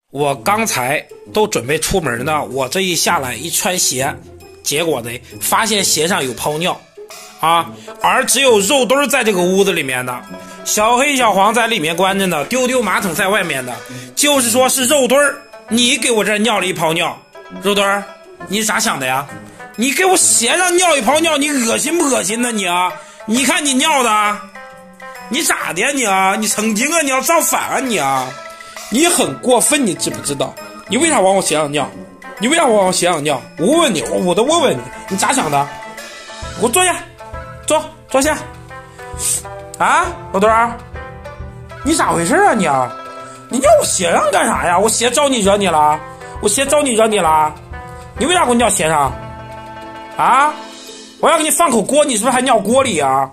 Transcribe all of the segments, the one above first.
我刚才都准备出门呢，我这一下来一穿鞋，结果呢发现鞋上有泡尿啊，而只有肉墩在这个屋子里面的，小黑小黄在里面关着呢，丢丢马桶在外面的，就是说是肉墩你给我这尿了一泡尿。肉墩你是咋想的呀？你给我鞋上尿一泡尿，你恶心不恶心呢你啊？你看你尿的，你咋的呀你啊？你成精啊？你要造反啊你啊？你很过分，你知不知道？你为啥往我鞋上尿？你为啥往我鞋上尿？我问你，我都问问你，你咋想的？给我坐下，坐下。啊，老墩儿，你咋回事啊你啊？你尿我鞋上干啥呀？我鞋招你惹你了？我鞋招你惹你了？你为啥给我尿鞋上？啊？我要给你放口锅，你是不是还尿锅里啊？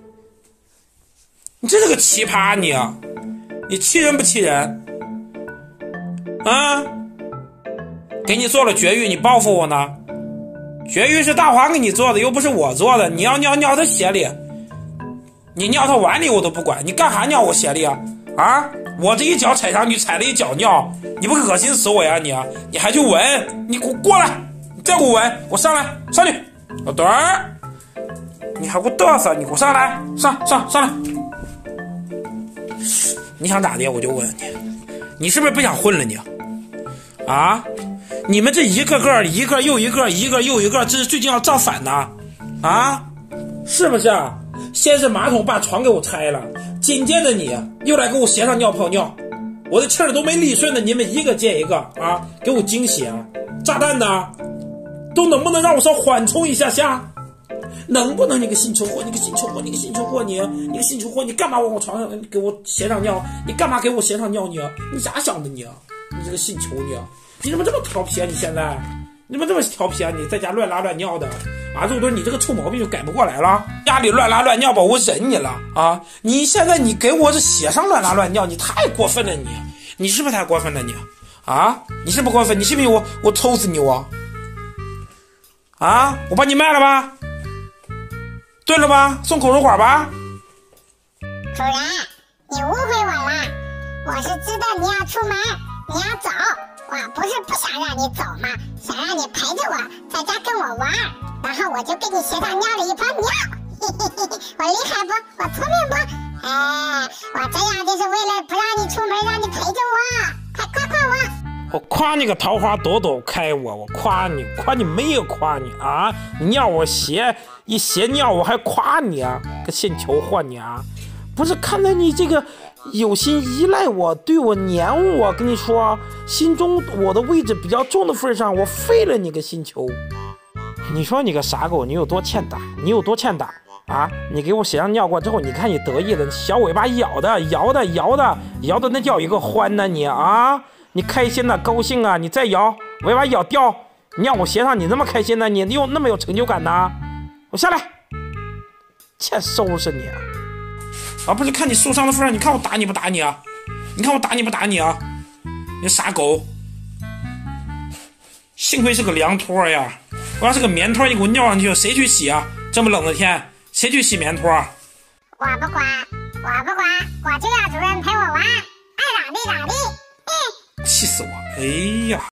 你真是个奇葩你啊！你气人不气人？啊！给你做了绝育，你报复我呢？绝育是大华给你做的，又不是我做的。你要尿他鞋里，你尿他碗里我都不管，你干啥尿我鞋里啊？啊！我这一脚踩上去，踩了一脚尿，你不恶心死我呀你啊！你还去闻？你过来，你再给我闻，我上来，上去，老墩儿，你还给我嘚瑟，你给我上来，上来。你想咋的？我就问你是不是不想混了你？啊！你们这一个又一个，这是最近要造反呢？啊！是不是啊？先是马桶把床给我拆了，紧接着你又来给我鞋上尿泡尿，我的气儿都没理顺的，你们一个接一个啊，给我惊喜啊！炸弹呢？都能不能让我稍缓冲一下下？能不能你个性仇货，你个性仇货，你干嘛往我床上给我鞋上尿？你干嘛给我鞋上尿你？你咋想的你？你这个性仇你！你怎么这么调皮啊？你现在你怎么这么调皮啊？你在家乱拉乱尿的啊！肉墩，你这个臭毛病就改不过来了。家里乱拉乱尿吧，我忍你了啊！你现在你给我这鞋上乱拉乱尿，你太过分了你是不是太过分了你？啊！你是不是过分？你信不信我抽死你我？啊！我把你卖了吧？对了吧？送口水管吧？ 主人，你误会我了，我是知道你要出门，你要走，我不是不想让你走嘛，想让你陪着我，在家跟我玩，然后我就给你鞋上尿了一泡尿，我厉害不？我聪明不？我这样就是为了不让你出门，让你陪着我，快夸夸我！ 我夸你个桃花朵朵开我夸你没有夸你啊！你尿我鞋一鞋尿我还夸你啊，个性仇货你啊！不是看在你这个有心依赖我，对我黏我，跟你说心中我的位置比较重的份上，我废了你个星球。你说你个傻狗，你有多欠打？啊！你给我鞋上尿过之后，你看你得意的小尾巴摇的那叫一个欢呢你啊！你开心的高兴啊！你再摇尾巴咬掉，尿我鞋上你那么开心呢？你又那么有成就感呢？我下来，欠收拾你啊！不是看你受伤的份上，你看我打你不打你啊？你傻狗！幸亏是个凉拖呀！我要是个棉拖，你给我尿上去，谁去洗啊？这么冷的天，谁去洗棉拖？ 我不管，我就要主人陪我玩，爱咋地咋地。 气死我！哎呀！